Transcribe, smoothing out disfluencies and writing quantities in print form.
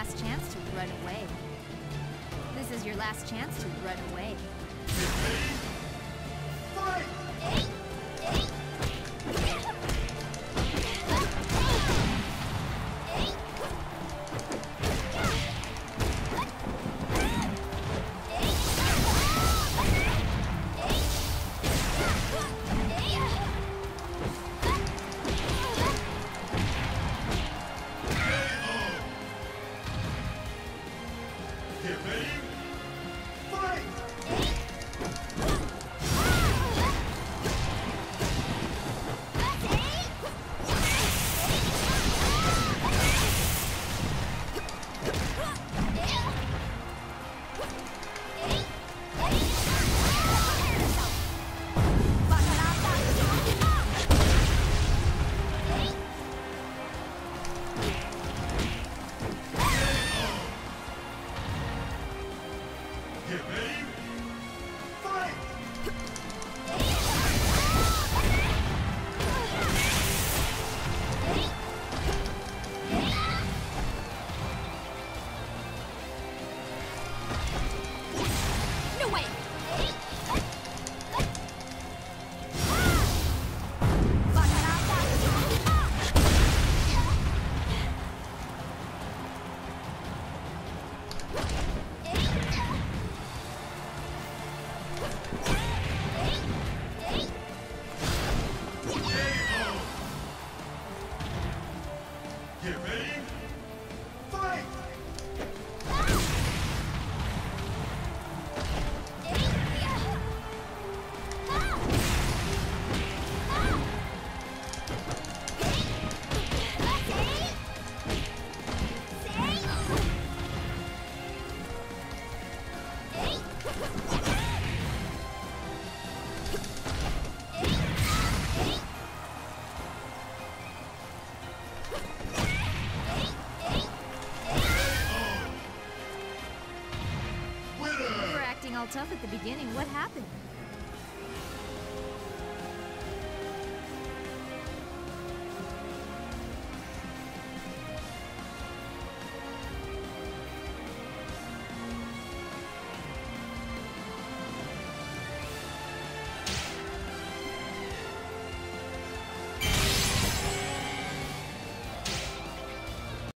last chance to run away. This is your last chance to run away. Fight! Get ready! Fight! Get ready! Fight! No way! Get ready! Fight! You were acting all tough at the beginning. What happened?